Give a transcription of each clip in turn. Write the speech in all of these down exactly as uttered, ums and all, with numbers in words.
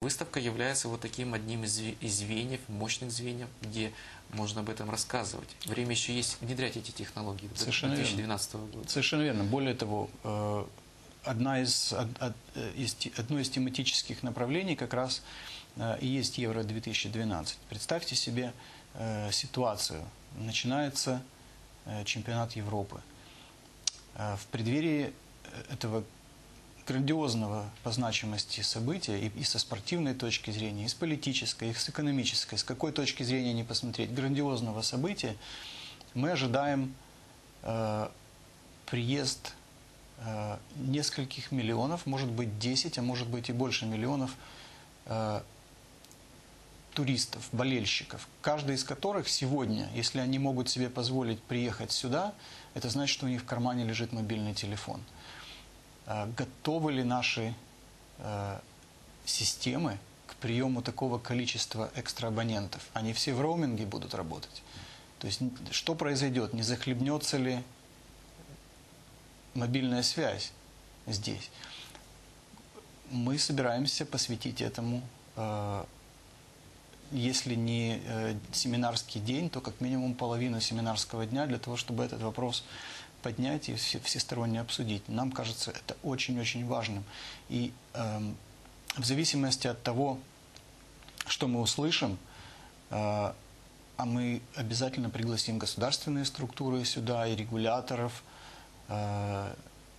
Выставка является вот таким одним из звеньев, мощных звеньев, где можно об этом рассказывать. Время еще есть внедрять эти технологии до две тысячи двенадцатого года. Совершенно верно. Более того, одна из, одно из тематических направлений как раз и есть Евро две тысячи двенадцать. Представьте себе ситуацию. Начинается чемпионат Европы. В преддверии этого грандиозного по значимости события и, и со спортивной точки зрения, и с политической, и с экономической, с какой точки зрения не посмотреть, грандиозного события, мы ожидаем э, приезд э, нескольких миллионов, может быть десять, а может быть и больше миллионов э, туристов, болельщиков, каждый из которых сегодня, если они могут себе позволить приехать сюда, это значит, что у них в кармане лежит мобильный телефон. Готовы ли наши э, системы к приему такого количества экстраабонентов? Они все в роуминге будут работать. То есть что произойдет? Не захлебнется ли мобильная связь здесь? Мы собираемся посвятить этому, э, если не э, семинарский день, то как минимум половину семинарского дня для того, чтобы этот вопрос поднять и всесторонне обсудить. Нам кажется это очень-очень важным. И э, в зависимости от того, что мы услышим, э, а мы обязательно пригласим государственные структуры сюда, и регуляторов, э,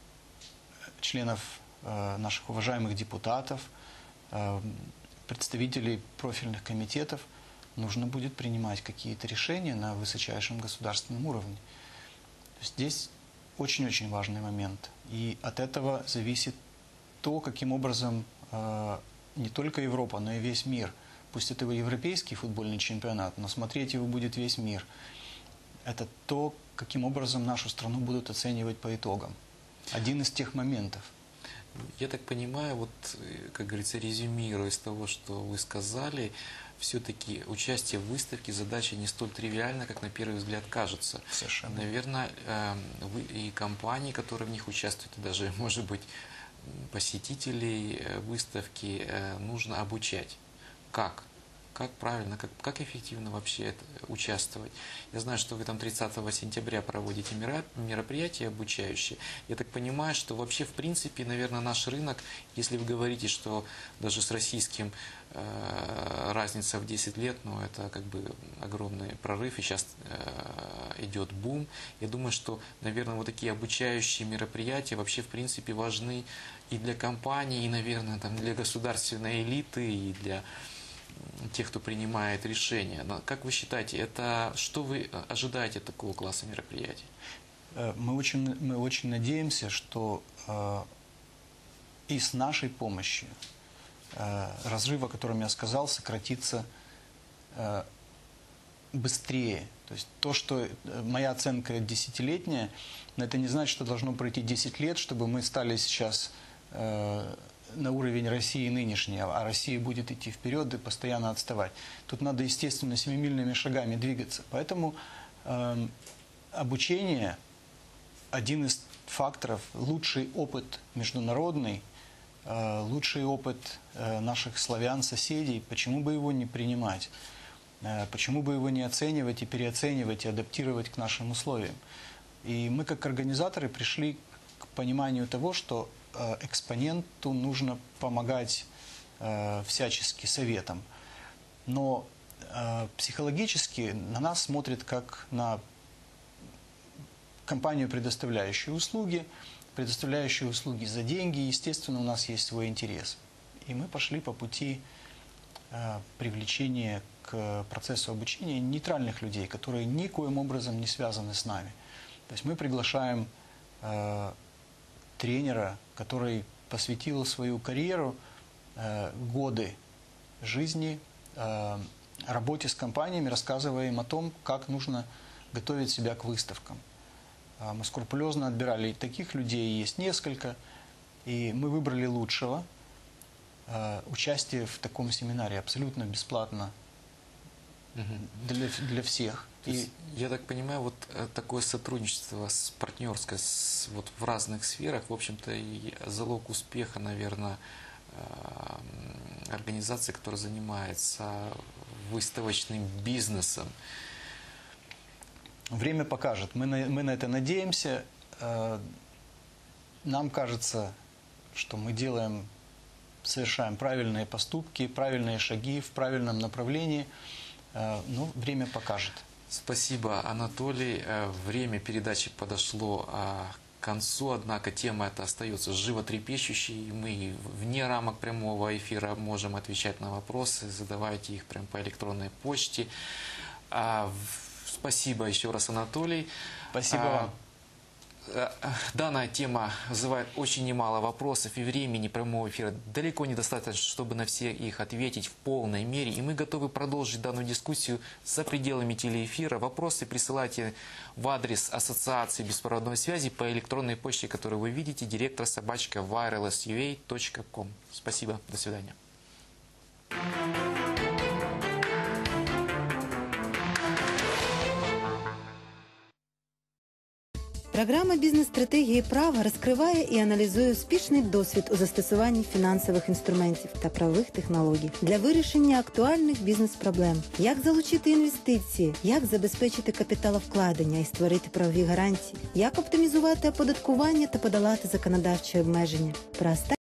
членов э, наших уважаемых депутатов, э, представителей профильных комитетов, нужно будет принимать какие-то решения на высочайшем государственном уровне. Здесь очень-очень важный момент. И от этого зависит то, каким образом э, не только Европа, но и весь мир, пусть это европейский футбольный чемпионат, но смотреть его будет весь мир. Это то, каким образом нашу страну будут оценивать по итогам. Один из тех моментов. Я так понимаю, вот, как говорится, резюмируя из того, что вы сказали, все-таки участие в выставке задача не столь тривиальна, как на первый взгляд кажется. Совершенно. Наверное, вы и компании, которые в них участвуют, и даже, может быть, посетителей выставки нужно обучать. Как? Как правильно, как, как эффективно вообще это, участвовать? Я знаю, что вы там тридцатого сентября проводите мероприятия обучающие. Я так понимаю, что вообще, в принципе, наверное, наш рынок, если вы говорите, что даже с российским э, разница в десять лет, ну, это как бы огромный прорыв, и сейчас э, идет бум. Я думаю, что, наверное, вот такие обучающие мероприятия вообще, в принципе, важны и для компаний, и, наверное, там, для государственной элиты, и для тех, кто принимает решения. Но как вы считаете, это что вы ожидаете от такого класса мероприятий? Мы очень, мы очень надеемся, что э, и с нашей помощью э, разрыв, о котором я сказал, сократится э, быстрее. То есть то, что моя оценка десятилетняя, но это не значит, что должно пройти десять лет, чтобы мы стали сейчас э, на уровень России нынешней, а Россия будет идти вперед и постоянно отставать. Тут надо, естественно, семимильными шагами двигаться. Поэтому э, обучение – один из факторов, лучший опыт международный, э, лучший опыт э, наших славян-соседей, почему бы его не принимать? Э, почему бы его не оценивать и переоценивать, и адаптировать к нашим условиям? И мы, как организаторы, пришли к пониманию того, что экспоненту нужно помогать э, всячески советом. Но э, психологически на нас смотрят как на компанию, предоставляющую услуги, предоставляющую услуги за деньги. Естественно, у нас есть свой интерес. И мы пошли по пути э, привлечения к процессу обучения нейтральных людей, которые никоим образом не связаны с нами. То есть мы приглашаем э, тренера, который посвятил свою карьеру, э, годы жизни, э, работе с компаниями, рассказывая им о том, как нужно готовить себя к выставкам. Э, мы скрупулезно отбирали таких людей, есть несколько, и мы выбрали лучшего. Э, участие в таком семинаре абсолютно бесплатно для, для всех. И, я так понимаю, вот такое сотрудничество с партнерское с, вот в разных сферах, в общем-то, и залог успеха, наверное, организация, которая занимается выставочным бизнесом. Время покажет. Мы на, мы на это надеемся. Нам кажется, что мы делаем, совершаем правильные поступки, правильные шаги в правильном направлении. Но время покажет. Спасибо, Анатолий. Время передачи подошло к концу, однако тема эта остается животрепещущей. Мы вне рамок прямого эфира можем отвечать на вопросы, задавайте их прямо по электронной почте. Спасибо еще раз, Анатолий. Спасибо вам. Данная тема вызывает очень немало вопросов, и времени прямого эфира далеко недостаточно, чтобы на все их ответить в полной мере. И мы готовы продолжить данную дискуссию за пределами телеэфира. Вопросы присылайте в адрес Ассоциации беспроводной связи по электронной почте, которую вы видите, директор собачка wireless ю эй точка ком. Спасибо, до свидания. Програма «Бізнес-стратегії права» розкриває і аналізує успішний досвід у застосуванні фінансових інструментів та правових технологій для вирішення актуальних бізнес-проблем. Як залучити інвестиції, як забезпечити капіталовкладення і створити правові гарантії, як оптимізувати оподаткування та подолати законодавчі обмеження. Про